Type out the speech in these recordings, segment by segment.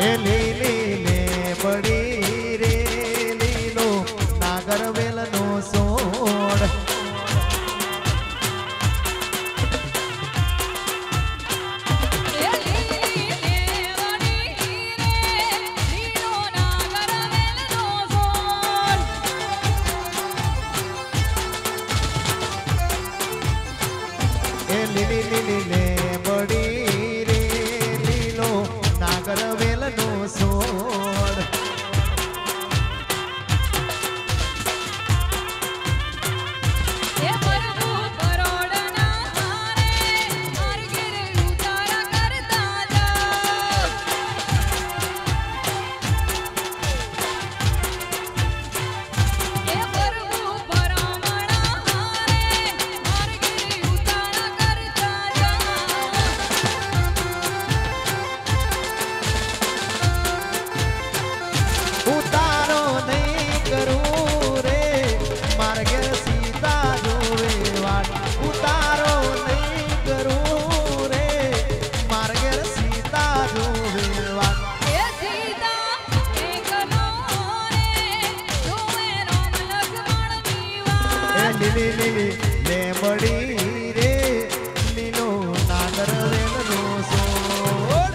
ए लीली ले बड़ी रे लीलो नागर वेल नो सोड़ लीली लीली ले बड़ी रे लीलो नागर वेल नो सोड़ लीली लीली ले बड़ी रे लीलो नागर वेल नो सोड़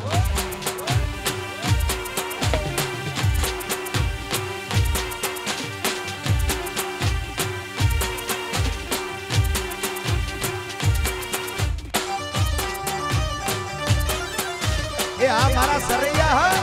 ये हमारा सरैया है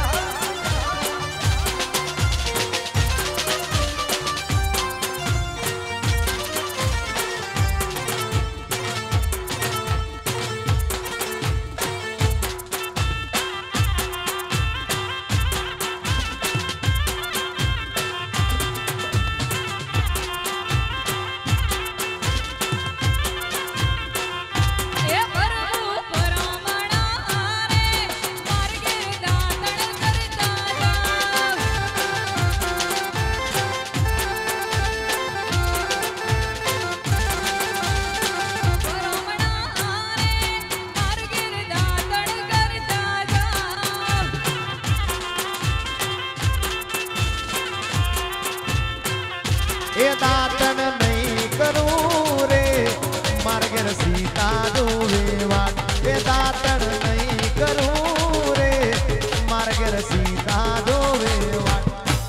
ए दातन नहीं करूं रे मार्गर सीता जोवे वाट ए दातन नहीं करूं रे मार्गर सीता जोवे वाट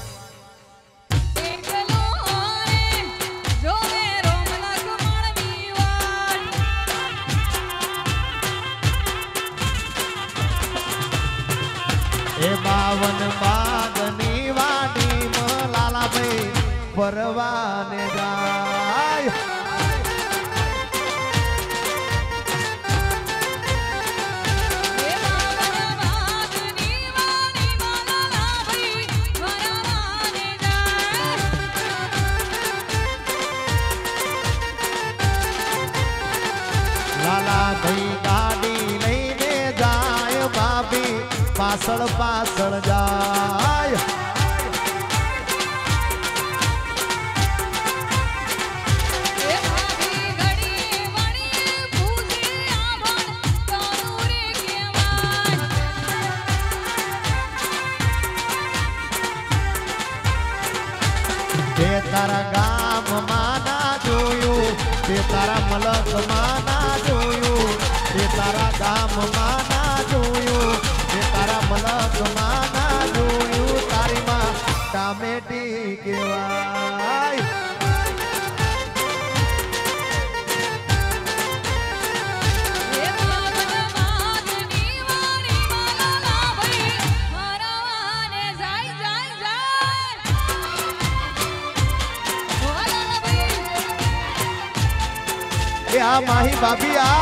ए बावन बागनी वाडी मलाला भाई परवाने जाय लाला भाई गाड़ी लईने जाय भाभी पासळ पासळ जाय तारा गाम माना जोयू ते तारा मलक माना जोयू ते तारा गाम माना जोयू ते तारा मलक माना जोयू तारी मां टामेटी केवाय आ माही भाभी आ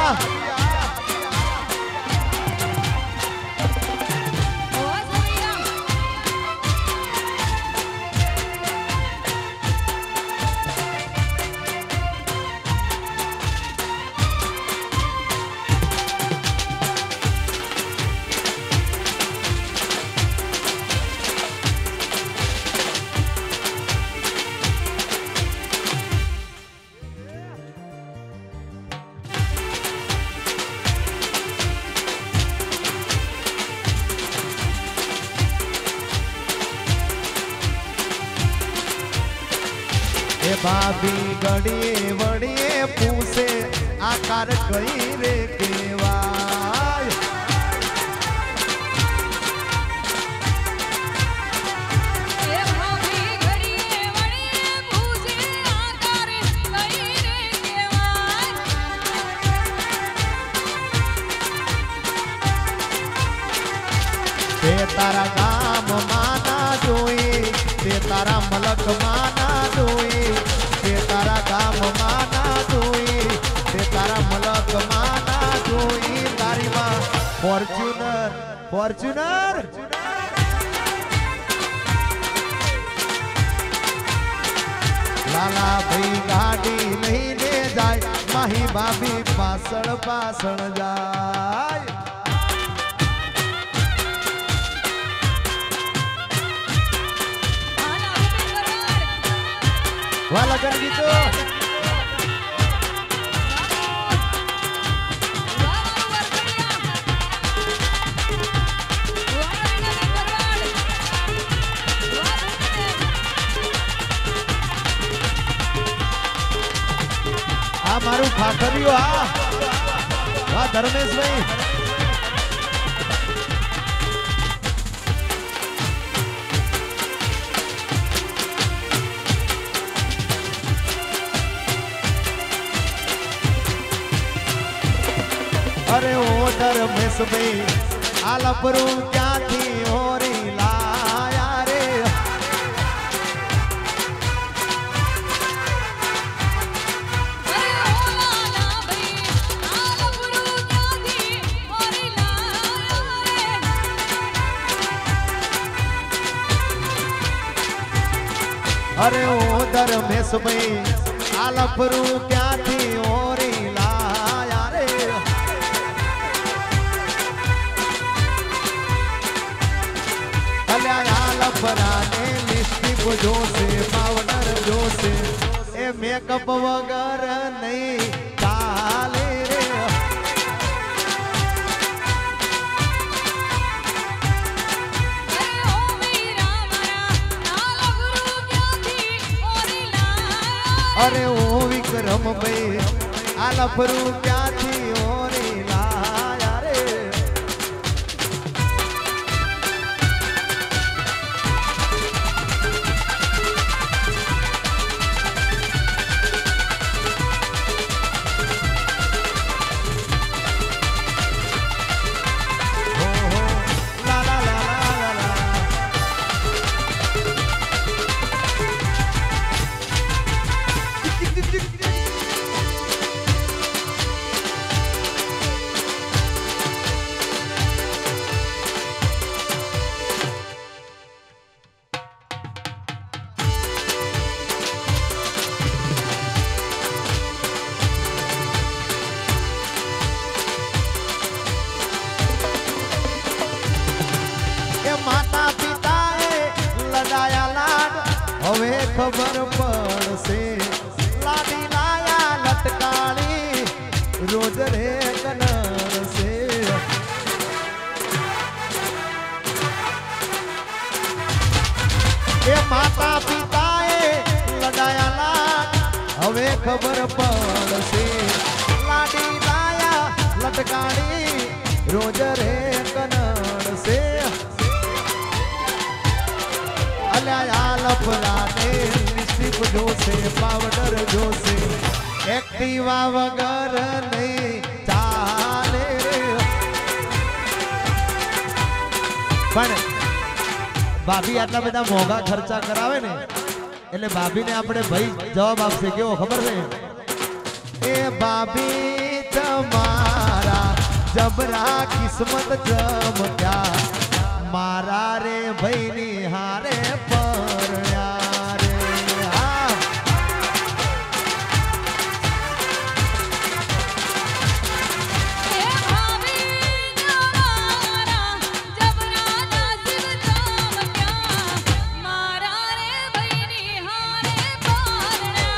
ए भाभी घड़िए वड़िए पूछे आकार कई रे केवाय ते तारा गाम माना जोई ते तारा मलक माना जोई ते तारा गाम माना जोई ते तारा मलक माना जोई तारी मां फॉर्च्यूनर फॉर्च्यूनर लाला भाई गाड़ी नहीं ले जाए माही भाभी पासण पासण जाए वाला कर gitu आ मारू फाटरियो आ वाह धर्मेश भाई अरे ओडर में सुबह आलपरू क्या थी होरी लाया रे अरे ओला भाई आलपरू क्या थी होरी लाया रे अरे ओडर में सुबह आलपरू क्या थी होरी लाया रे लफराने लिपस्टिक जो से पाउडर जो से ए मेकअप वगैरह नहीं चाले रे अरे ओ मीरा मारा आलपरू क्या थी होरी लाया अरे ओ विक्रम भाई आलपरू क्या थी होरी लाया रे माता पिता लड़ाया लाड हवे खबर पड़से लाडी लाया लटकानी रोज रे कनर से ए माता पिता लड़ाया लाड हवे खबर पड़से लाडी लाया लटकानी रोज रे कनर से लफराने लिपस्टिक जो से पाउडर जो से एक्टिवा वगर नहीं चाले पण भाभी आटला बधा मोंघा खर्चा करावे ने એટલે ભાભી ને આપણે ભાઈ જવાબ આપશે કેવો ખબર છે એ ભાભી તમારા જબરા કિસ્મત ચમક્યા मारा रे भैनी हारे परण्या रे ए भाभी मारा जबरा नसीब चमक्या मारा रे भईनी हारे परण्या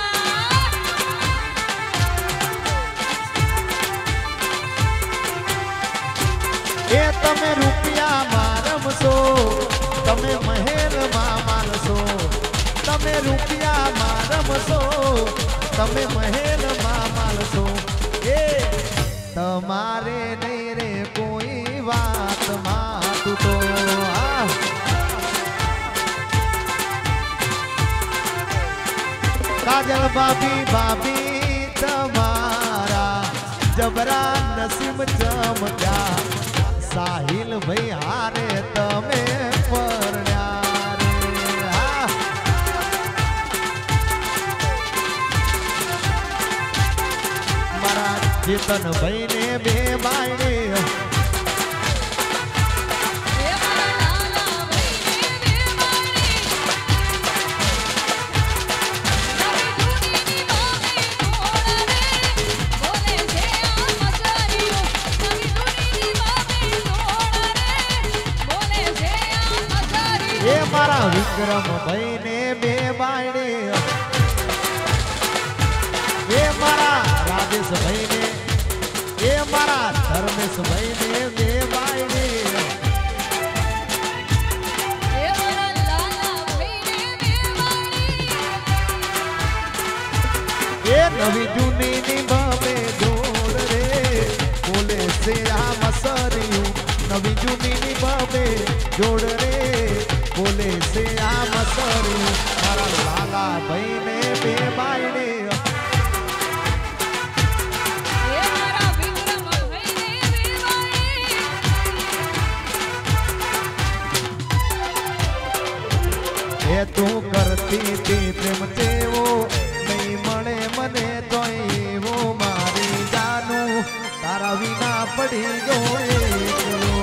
ए तमे रुपया मारमशो तमे તમે રૂપિયામાં રમશો, તમે મહેલમાં માલશો, એ તમારે નહીં રે કોઈ વાતમાં તું તો કાજલ ભાભી ભાભી તમારા જબરા નસીબ ચમક્યા, સાહિલ ભાઈ હારે તમે પરણ્યા રે. મારા ચેતન ભાઈ ને બે બાયડે, એ મારા વિક્રમ ભાઈ ને બે બાયડે, એ મારા રાજેશ ભાઈ ને, એ મારા ધર્મેશ ભાઈ ને બે બાયડે, એ નવી જૂની ની બબે જોડ રે બોલે છે આ મસરિયું, નવી જૂની ની બબે જોડ રે બોલે છે આ મસરિયું. મારા લાલા ભાઈ ને બે બાયડે, એ તું કરતી હતી પ્રેમ તેવો નહીં મળે મને તો એવો, મારી જાનું તારા વિના પડી ગયો એકલો.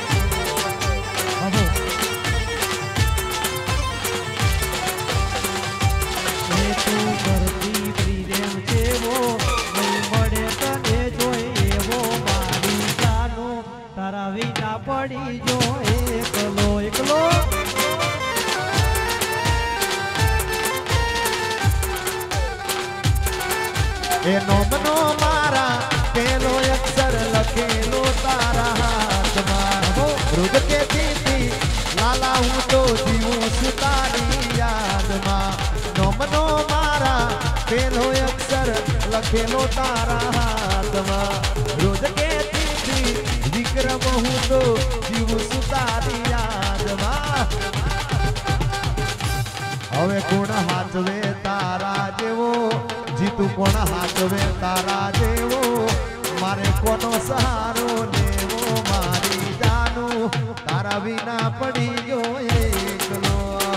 એ તું કરતી પ્રેમ તેવો નહીં મળે તને જોઈ એવો, મારી જાનું તારા વિના પડી ગયો એકલો એકલો. એનો મનો મારા પેલો અક્ષર લખેલો તારા હાથમાં, મૃગ કે દીદી લાલા હું તો જીવું છું તારી યાદમાં. નો મનો મારા પેલો અક્ષર લખેલો તારા હાથમાં, રોજ કે દીદી વિક્રમ હું તો જીવું છું તારી યાદમાં. હવે કોણ હાથવે તારા જેવો, જીતું કોણ હાથવે તારા જેવો, મારે કોનો સહારો લેવો, મારી જાનું તારા વિના પડી ગયો એકલો.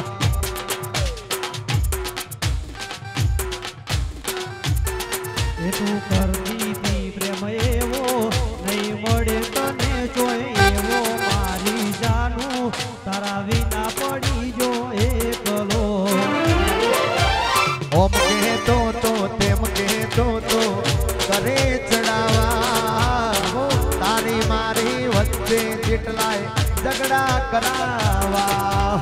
એ તું કરતી હતી પ્રેમ એવો નહીં મળે તને જોઈ એવો, મારી જાનું તારા વિના પડી ગયો એકલો. ઓમ કહેતો તો તેમ કહેતો તો કરે ચડાવા, તારી મારી વચ્ચે જેટલાય ઝઘડા કરાવા.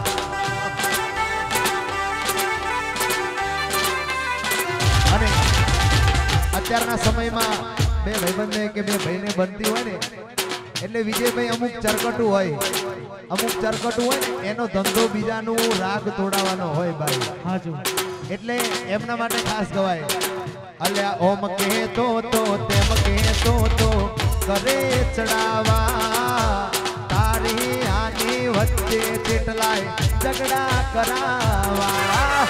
અને અત્યારના સમયમાં બે ભાઈબંધને કે બે ભાઈને બનતી હોય ને એટલે વિજયભાઈ અમુક ચરકટું હોય, અમુક ચરકટું હોય ને એનો ધંધો બીજાનું રાગ તોડાવવાનો હોય ભાઈ. હાજુ એટલે એમના માટે ખાસ ગવાય, અલ્યા ઓમ કહેતો તો તેમ કહેતો તો કરે ચડાવા, તારી આની વચ્ચે જેટલાય ઝઘડા કરાવા.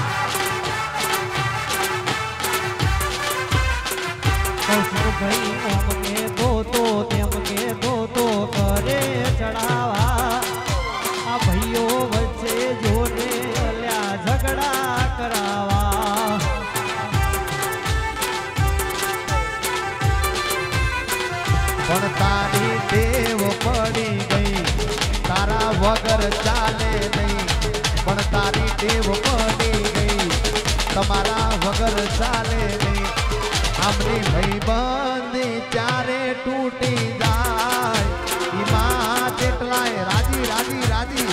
ભાઈ ઓમ કહેતો તો તેમ કહેતો તો કરે ચડાવા, આ ભાઈઓ વચ્ચે જોડે અલ્યા ઝઘડા કરાવા. પણ તારી ટેવ પડી ગઈ તારા વગર ચાલે નહીં, પણ તારી ટેવ પડી ગઈ તમારા વગર ચાલે નહીં. આમની ભાઈબંધી ચારે તૂટી જાય, એમાં જેટલાય રાજી રાજી રાજી.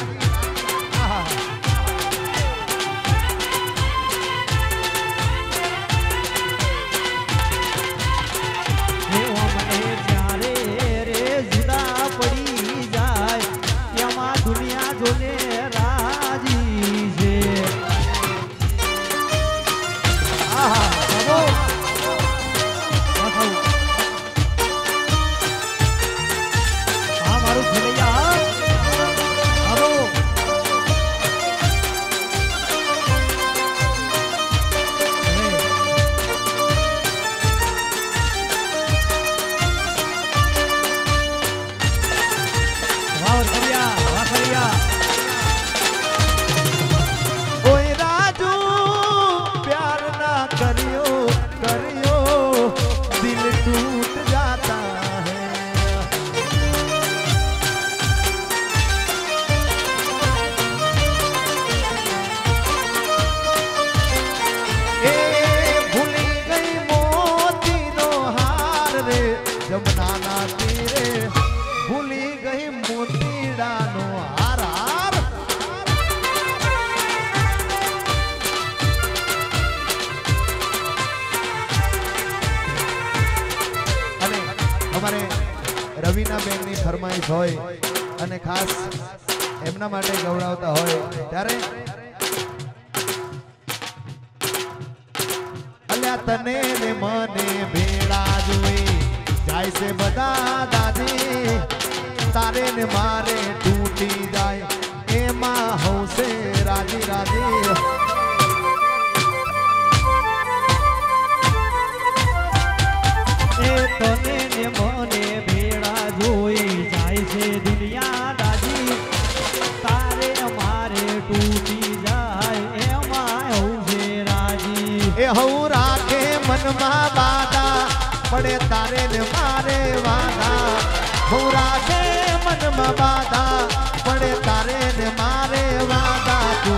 રવિબેનની ફરમાઈશ હોય અને ખાસ એમના માટે ગૌરવતા હોય ત્યારે અલ્યા તને ને મને ભેળા જોઈ જાય છે બધા દાદી તારે ને મારે તૂટી જાય એમાં હવસે રાજી રાજી તને ને મને ભેળા જોઈ જાય છે દુનિયા દાદી તારે મારે તૂટી જાય એમાં હું છે રાજી એ હું રાખે મનમાં બાધા પડે તારે ને મારે વાદા હું રાખે મનમાં બાધા પડે તારે ને મારે વાદા તું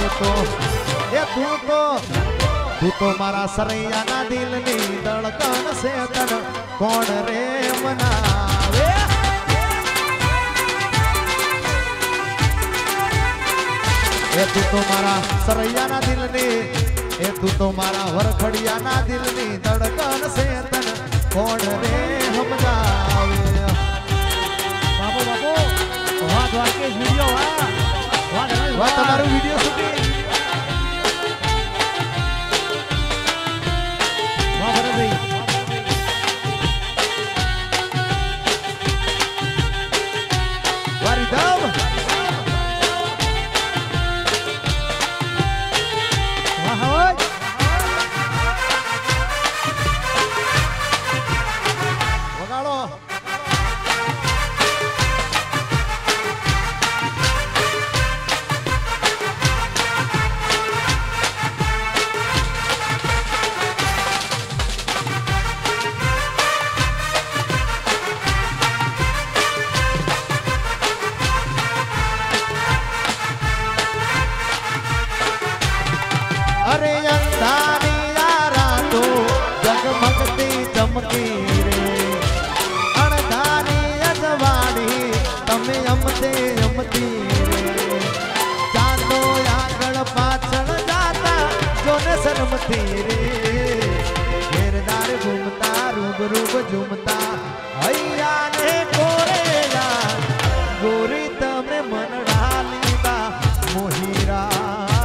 તો મારા સરૈયાના દિલની ધડકન છે તન કોણ રે મનાવે એ તું તો મારા સરૈયાના દિલની એ તું તો મારા વરખડિયાના દિલની ધડકન છે તન કોણ રે સમજાવે બાપુ બાપુ વાહ દ્વારકેશ વિડિયો વાહ તમારું વિડિયો શૂટિંગ अरे अंधारी यारा तो जगमगती चमकी रे अणधारी अजवाड़ी तमे अमते अमती रे चांदो आगळ पाछळ जाता जोने शर्मती रे घेरदार घूमता रूब रूब झूमता हैया ने कोरे यार गोरी तमे मनड़ा लीधा मोहीरा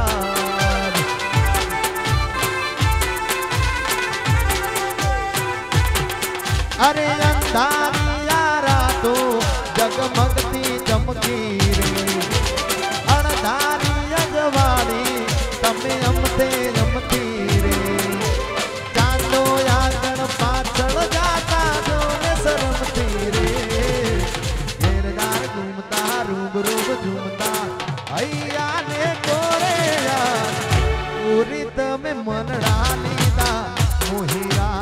अरे अंधारी यारा तो जगमगती चमकी रे अणधारी अजवाड़ी तमे अमते अमती रे चांदो आगण पाछळ जाता जोने शरमती रे घेरदार घूमता रूब रूब झूमता हैया ने कोरे यार पूरी तमे मनड़ा लीधा मोहीरा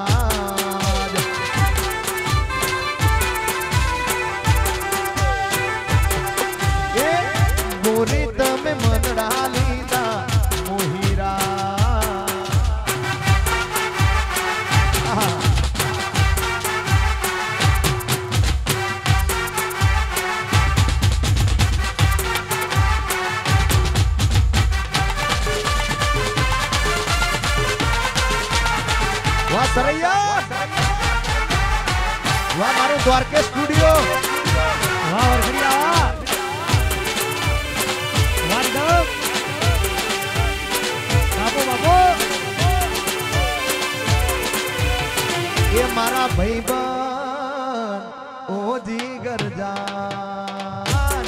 गोरी तमे मनड़ा लीधा मोहीरा वाह सरैया वाह मारो द्वारकेश स्टूडियो વાહ વરખડિયા બાપુ બાપુ ये मारा भाईबंद ओ जीगर जान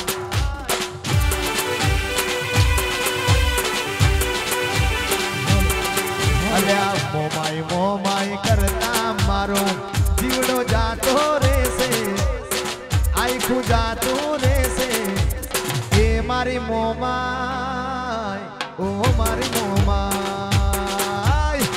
अल्या मोमाई करता मारो जीवड़ो जातो रे से आई खु जातो रे से ये मारी मोमाई ओ मारी मोमाई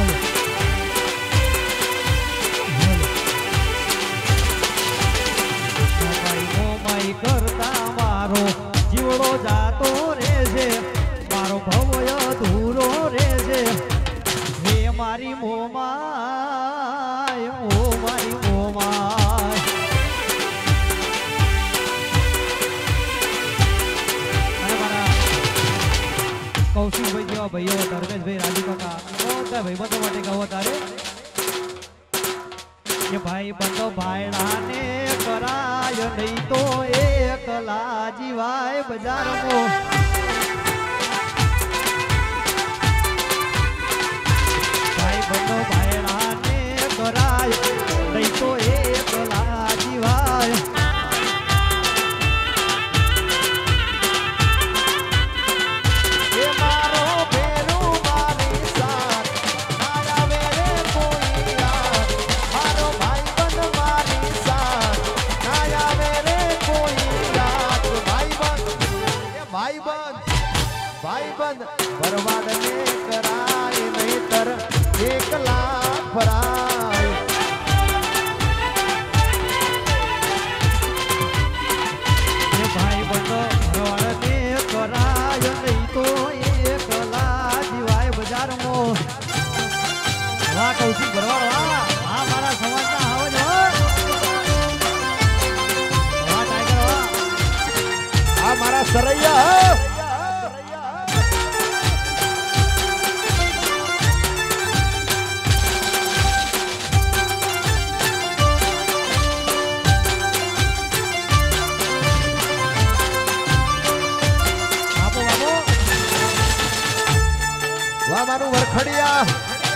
મોમાઈ કરતા મારો જીવડો જાતો રે છે મારો ભવય ધૂરો રે છે હે મારી મોમાય ઓ મારી મોમાય અને મારા કૌશિકભાઈ જેવા ભાઈઓ ધર્મેશભાઈ રાજુ કાકા બધા ભાઈબંધો માટે ગાવો તારે કે ભાઈ બંધો ભાઈડાને કરાય નહીં તો એકલા જીવાય બજારમાં ભાઈ બંધો ભાઈડાને કરાય નહીં તો એકલા જીવાય बर्बाद ने कराय नहीतर एकला फराय ये भाई बंधो बर्बाद ने कराय नहीं तो एकला जीवाय बजाરમાં વાહ કૌશિક ભરવાડ વાહ આ મારા સમાજના આવજ હો વાહ ટાઈગર વાહ આ મારા સરૈયા મારું વરખડિયા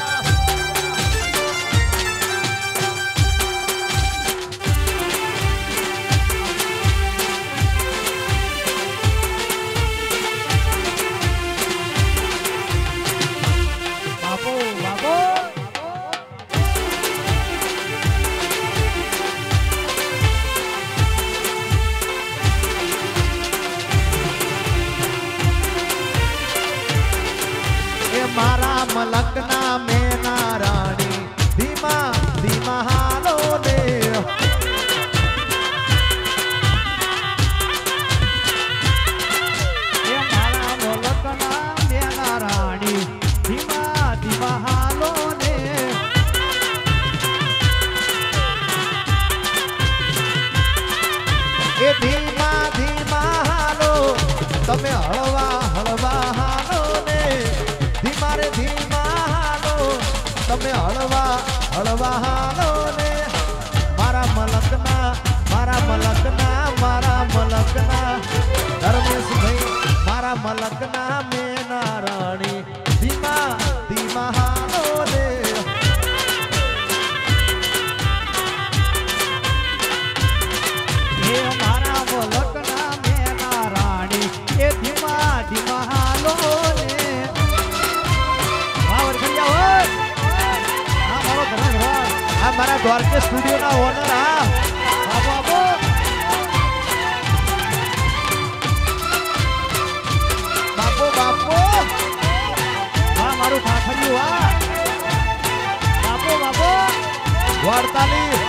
બાપો બાપો मारा मलकना में नाराणी धीमा धीमा हालो ने ये मारा मलकना में नाराणी धीमा धीमा हालो ने ए धीमा धीमा हालो तमे हळवा हळवा हालो ने धीमारे धीमा हालो तमे हळवा हळवा हालो ने मारा मलकना धर्मेश भाई मारा मलकना में नाराणी धीमा धीमा हालो ने ये मारा मलकना में नाराणी ये धीमा धीमा हालो ने हमारा द्वारका स्टूडियो ना ओनर बाबू बापू बापू मारू ठाकरिયું बापू बापू वरताली